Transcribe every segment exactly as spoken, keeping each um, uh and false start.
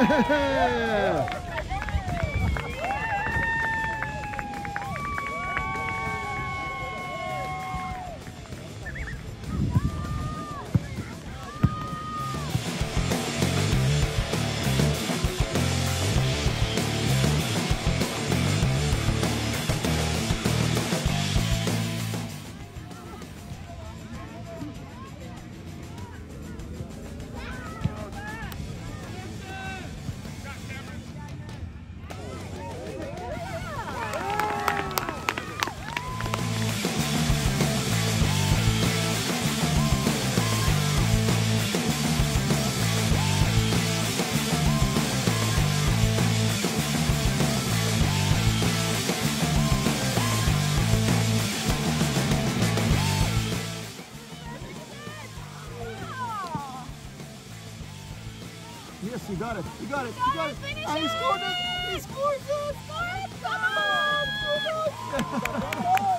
Yeah! Yes, you got it. You got it. You got it. And he scored it. He scored it. Come on. Come on.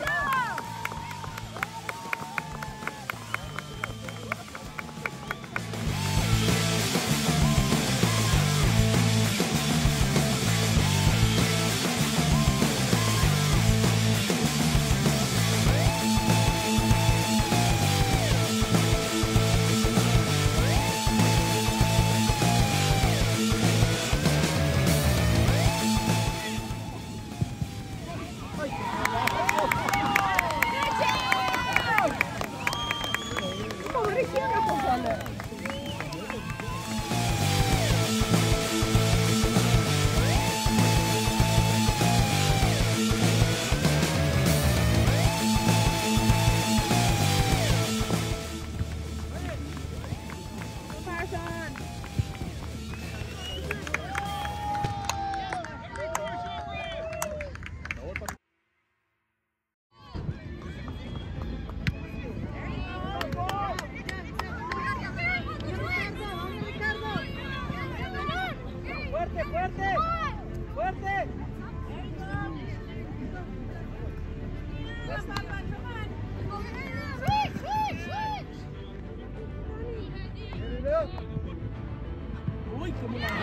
Uy, como la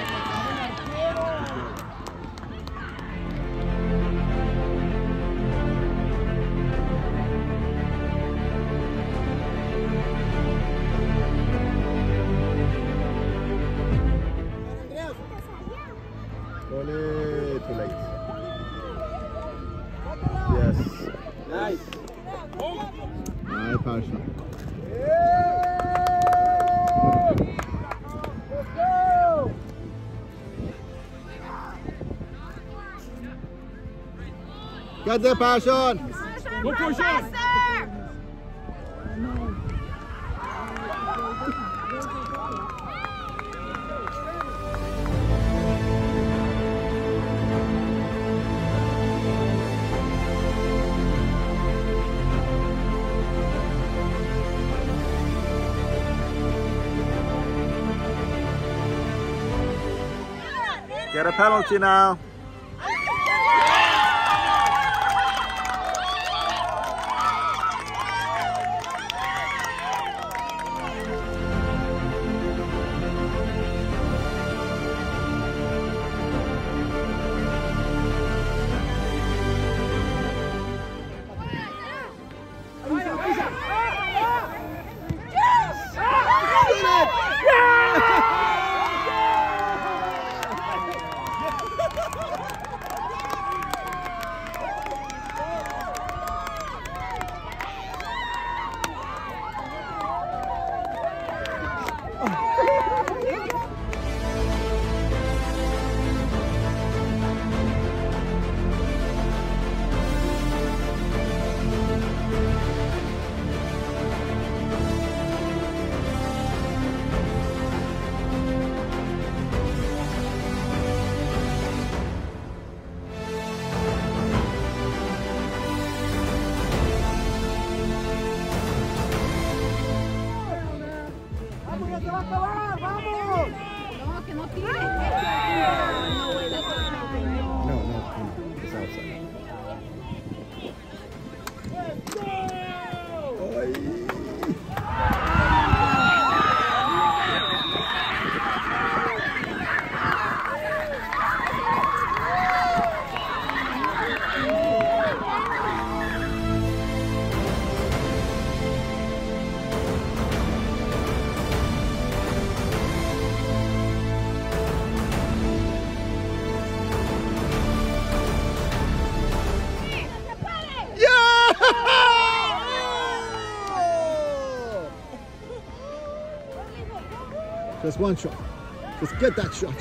Only too late. Yes. Nice. Nej, Persson. Get the Persson! Go Persson! Get a penalty now. Just one shot. Just get that shot.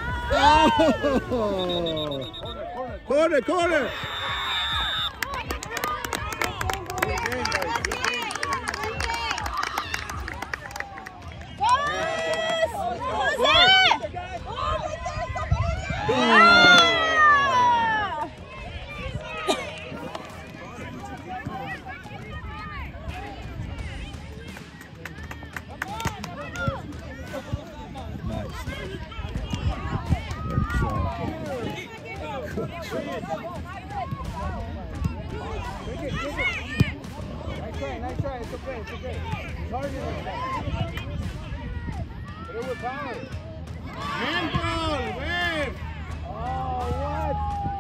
Oh! Corner, corner! Nice try, it's okay, it's okay. It's hard to do that. Put it with power. Handball, wave! Oh, what?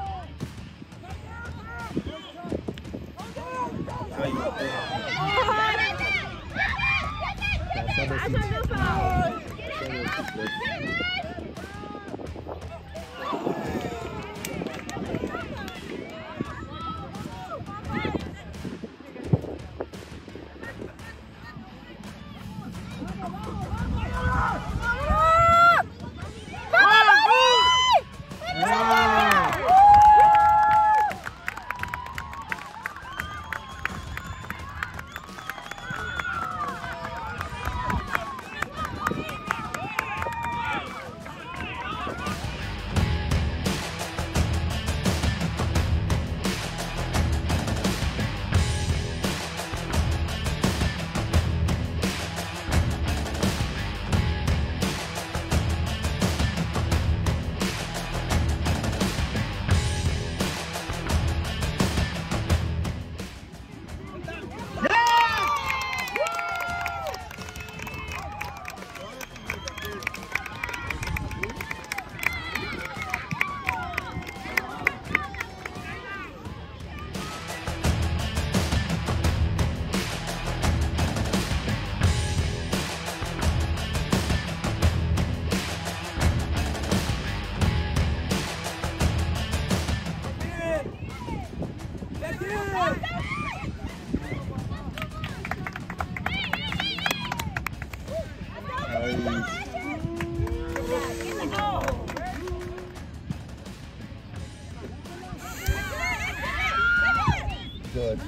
Good.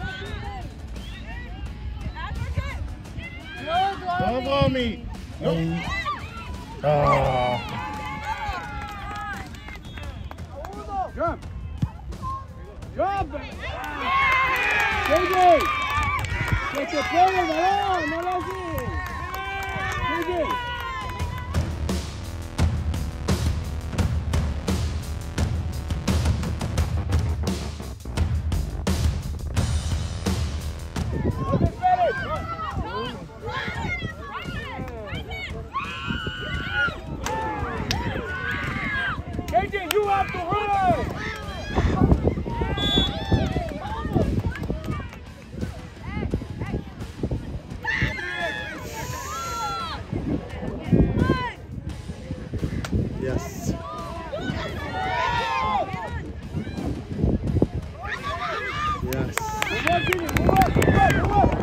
Don't blow me. Nope. Oh. Jump. Jump. J J. Que te pegue el balón, no lo haces. J J. J J, you have to run! Yes. Yes. Move up, Jimmy, move up, move up, move up!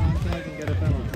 contact and get a penalty.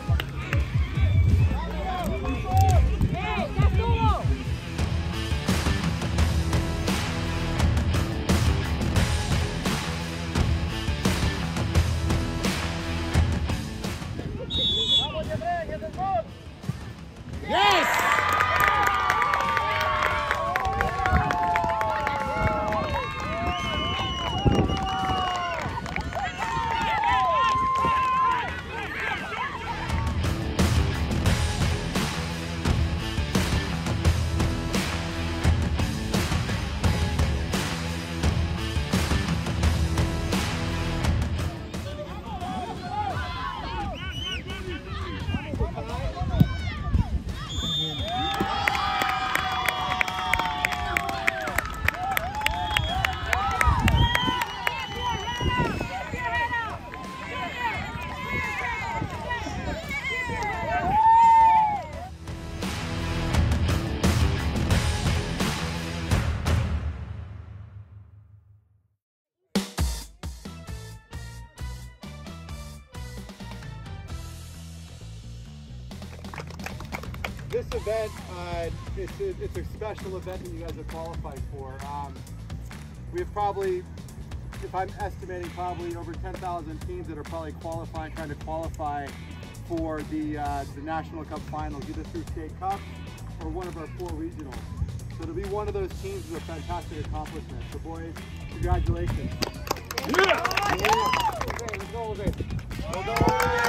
This event, uh, it's, a, it's a special event that you guys have qualified for. Um, we have probably, if I'm estimating, probably over ten thousand teams that are probably qualifying, trying to qualify for the, uh, the National Cup Finals, either through State Cups or one of our four regionals. So to be one of those teams is a fantastic accomplishment. So boys, congratulations. Yeah! Yeah. Okay, let's go with it. Well done.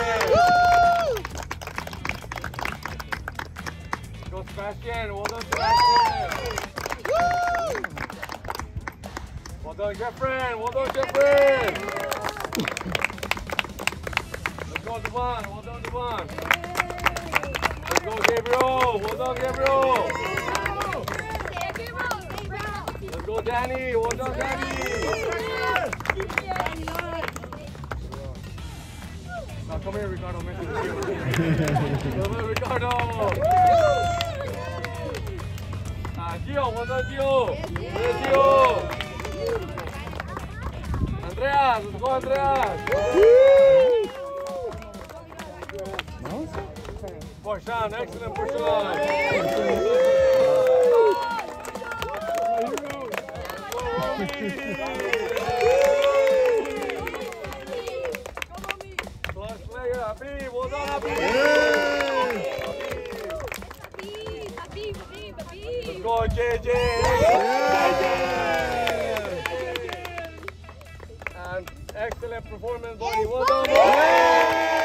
Go Sebastian, well done Sebastian! Woo! Well done Jeffrey, well done Jeffrey! Let's go Devon, well done Devon! Let's go Gabriel, well done Gabriel! Let's go Danny, well done Danny! Now come here Ricardo, come here Ricardo! Gio, well done, Gio. Well done, Gio. Andreas, let's go, Andreas. Porshan, excellent Porshan. Clutch player, Habib, well done, Habib. Let's go, J J! And excellent performance, buddy. Well done, buddy.